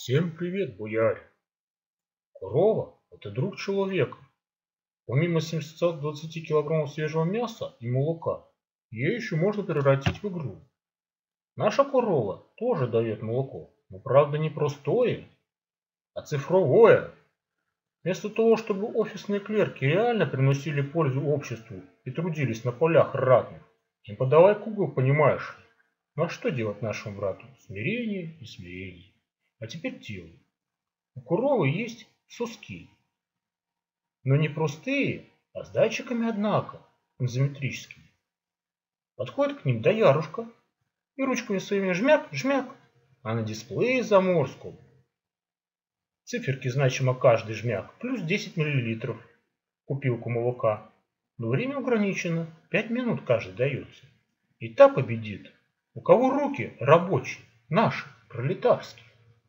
Всем привет, бояре! Корова – это друг человека. Помимо 720 килограммов свежего мяса и молока, ее еще можно превратить в игру. Наша корова тоже дает молоко, но правда не простое, а цифровое. Вместо того, чтобы офисные клерки реально приносили пользу обществу и трудились на полях ратных, им подавай кугл, понимаешь. Ну а что делать нашему брату? Смирение и смирение. А теперь делай. У коровы есть соски, но не простые, а с датчиками, однако, изометрическими. Подходит к ним доярушка и ручками своими жмяк-жмяк, а на дисплее заморском циферки значимо каждый жмяк, плюс 10 мл купилку молока. Но время ограничено, 5 минут каждый дается. И та победит, у кого руки рабочие, наши, пролетарские.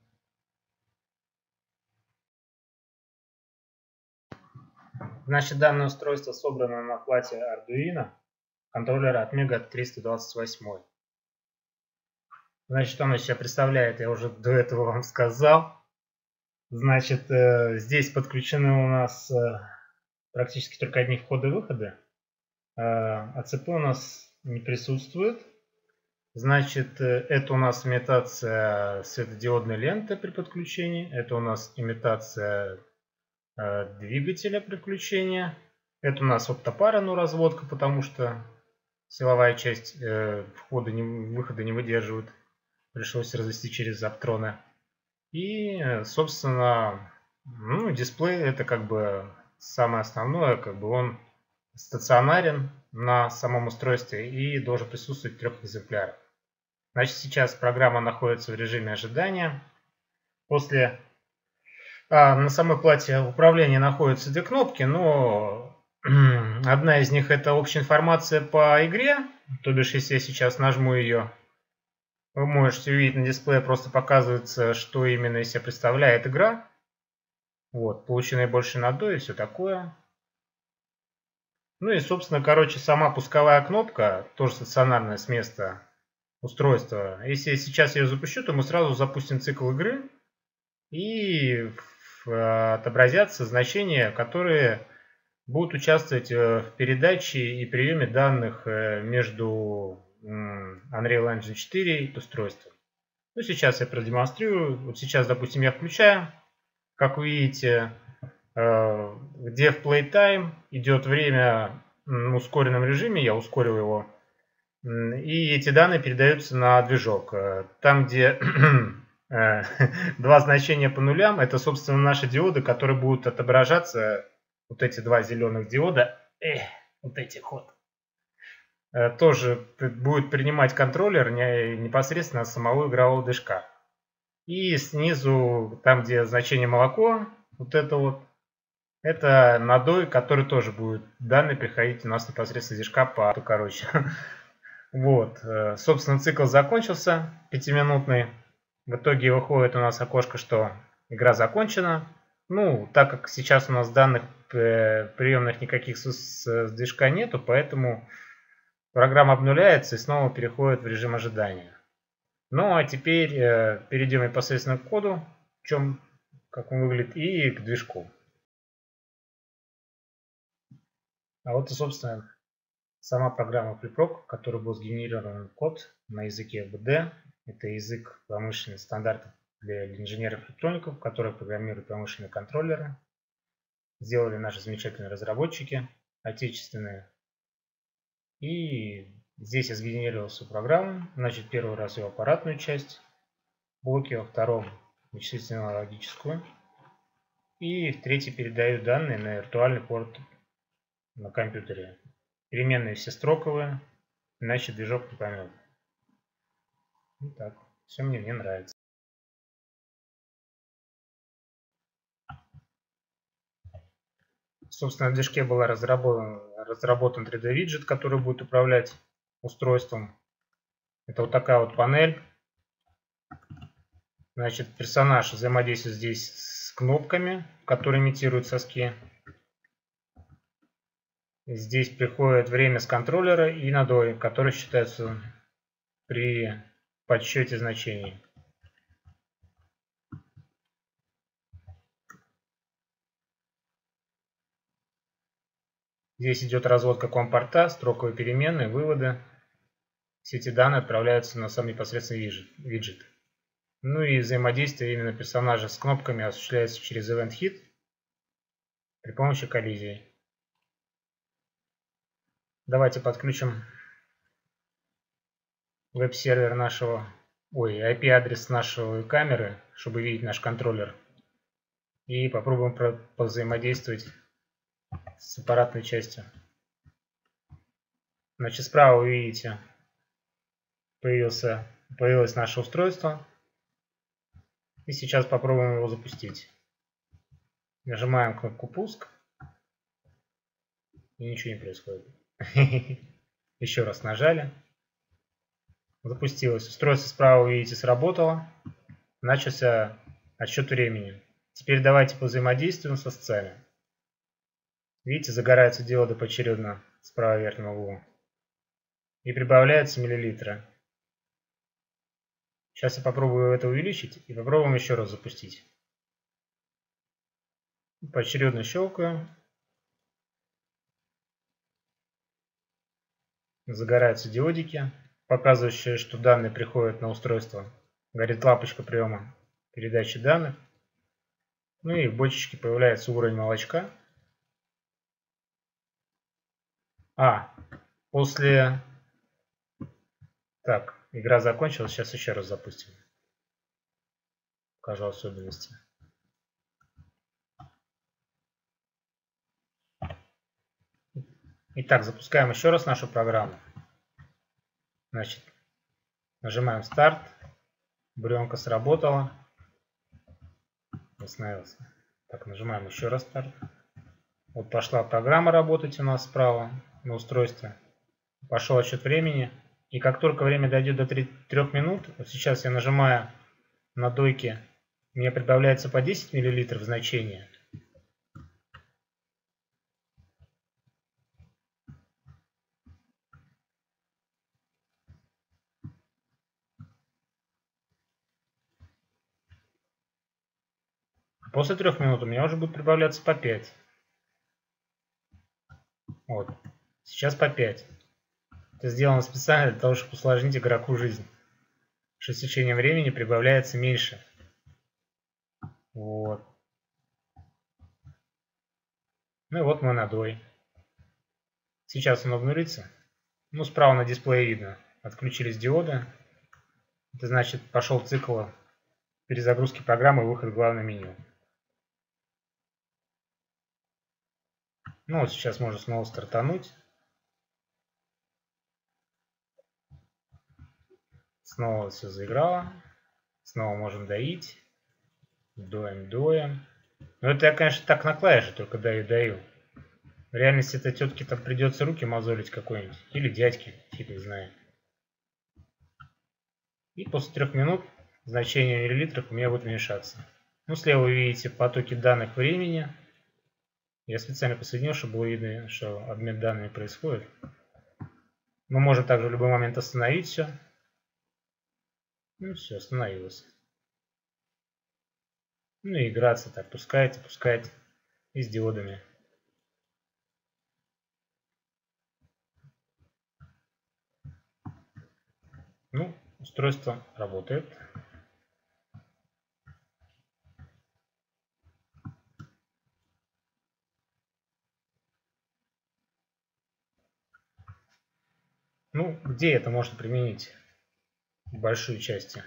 Значит, данное устройство собрано на плате Arduino контроллера Atmega 328. Значит, он из себя представляет, я уже до этого вам сказал. Значит, здесь подключены у нас практически только одни входы-выходы. АЦП у нас не присутствует. Значит, это у нас имитация светодиодной ленты при подключении. Это у нас имитация двигателя при включении. Это у нас оптопара, но разводка, потому что силовая часть выхода не выдерживает. Пришлось развести через заптроны. И, собственно, дисплей это как бы самое основное, как бы он стационарен на самом устройстве и должен присутствовать в 3 экземплярах. Значит, сейчас программа находится в режиме ожидания. На самой плате управления находятся 2 кнопки, но одна из них это общая информация по игре, то бишь если я сейчас нажму ее, вы можете увидеть на дисплее, просто показывается, что именно из себя представляет игра. Вот, получи наибольший надой и все такое. Ну и, собственно, сама пусковая кнопка, тоже стационарная с места устройства. Если я сейчас ее запущу, то мы сразу запустим цикл игры и отобразятся значения, которые будут участвовать в передаче и приеме данных между Unreal Engine 4 и устройством. Ну, сейчас я продемонстрирую. Вот сейчас, допустим, я включаю. Как вы видите, где в Playtime идет время в ускоренном режиме, я ускорил его. И эти данные передаются на движок. Там, где 2 значения по нулям, это, собственно, наши диоды, которые будут отображаться, вот эти 2 зеленых диода, вот этих вот, тоже будет принимать контроллер непосредственно с самого игрового движка. И снизу, там, где значение молоко, вот это вот, это надой, который тоже будет данные приходить у нас непосредственно с движка короче. Вот, собственно, цикл закончился, 5-минутный. В итоге выходит у нас окошко, что игра закончена. Ну, так как сейчас у нас данных приемных никаких с движка нету, поэтому программа обнуляется и снова переходит в режим ожидания. Ну, а теперь перейдем непосредственно к коду, как он выглядит, и к движку. А вот и, собственно, сама программа Preproc, в которой был сгенерирован код на языке BD. Это язык промышленных стандартов для инженеров-электроников, которые программируют промышленные контроллеры. Сделали наши замечательные разработчики, отечественные. И здесь я сгенерировал всю программу. Значит, первый раз ее аппаратную часть, блоки, во втором вычислительно-логическую. И в третий передаю данные на виртуальный порт на компьютере. Переменные все строковые, иначе движок не поймет. Вот так. Все мне нравится. Собственно, в движке был разработан 3D-виджет, который будет управлять устройством. Это вот такая вот панель. Значит, персонаж взаимодействует здесь с кнопками, которые имитируют соски. Здесь приходит время с контроллера и надой, который считается при подсчете значений. Здесь идет разводка COM-порта, строковые переменные, выводы. Все эти данные отправляются на сам непосредственный виджет. Ну и взаимодействие именно персонажа с кнопками осуществляется через Event Hit при помощи коллизии. Давайте подключим веб-сервер нашего, IP-адрес нашей камеры, чтобы видеть наш контроллер. И попробуем повзаимодействовать с аппаратной частью. Значит, справа вы видите, появилось наше устройство. И сейчас попробуем его запустить. Нажимаем кнопку «Пуск». И ничего не происходит. Еще раз нажали. Запустилось. Устройство справа, вы видите, сработало. Начался отсчет времени. Теперь давайте повзаимодействуем со сценой. Видите, загораются диоды поочередно справа в верхнем углу. И прибавляются миллилитры. Сейчас я попробую это увеличить и попробуем еще раз запустить. Поочередно щелкаю. Загораются диодики, показывающие, что данные приходят на устройство. Горит лампочка приема передачи данных. Ну и в бочечке появляется уровень молочка. После... Так, игра закончилась, сейчас еще раз запустим. Покажу особенности. Итак, запускаем еще раз нашу программу. Значит, нажимаем старт. Буренка сработала. Остановился. Так, нажимаем еще раз старт. Вот пошла программа работать у нас справа на устройстве. Пошел отсчет времени. И как только время дойдет до 3 минут, вот сейчас я нажимаю на дойке, у меня прибавляется по 10 мл значение. После 3 минут у меня уже будет прибавляться по 5. Вот. Сейчас по 5. Это сделано специально для того, чтобы усложнить игроку жизнь. Что с течением времени прибавляется меньше. Вот. Ну и вот мой надой. Сейчас он обнулится. Ну, справа на дисплее видно. Отключились диоды. Это значит, пошел цикл перезагрузки программы и выход в главное меню. Ну вот сейчас можно снова стартануть. Снова все заиграло. Снова можем доить. Доем. Но это я, конечно, так на клавише только даю. В реальности это тетке там придется руки мозолить какой-нибудь. Или дядьке, фиг их знает. И после 3 минут значение миллилитров у меня будет уменьшаться. Ну, слева вы видите потоки данных времени. Я специально посоединил, чтобы было видно, что обмен данными происходит. Мы можем также в любой момент остановить все. Ну все, остановилось. Ну и играться так, пускать и с диодами. Ну, устройство работает. Ну, где это можно применить в большой части?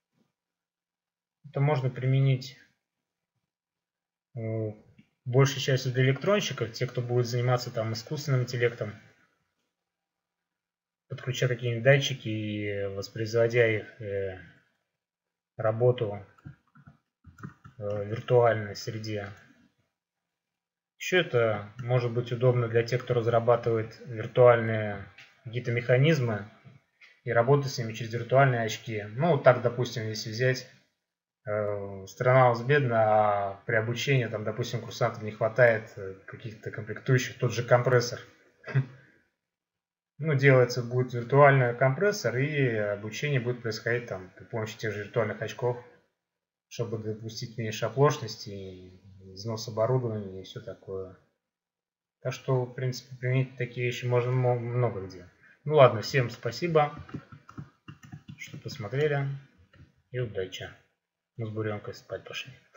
Это можно применить большей частью для электронщиков, те, кто будет заниматься там искусственным интеллектом, подключая какие-нибудь датчики и воспроизводя их работу в виртуальной среде. Еще это может быть удобно для тех, кто разрабатывает виртуальные какие-то механизмы и работает с ними через виртуальные очки. Ну, вот так, допустим, если взять, страна у нас бедна, а при обучении, там, допустим, курсантам не хватает каких-то комплектующих, тот же компрессор. Ну, делается будет виртуальный компрессор, и обучение будет происходить там при помощи тех же виртуальных очков, чтобы допустить меньше оплошности, износ оборудования и все такое. Так что, в принципе, применить такие вещи можно много где. Ну ладно, всем спасибо, что посмотрели. И удачи. Мы с буренкой спать пошли.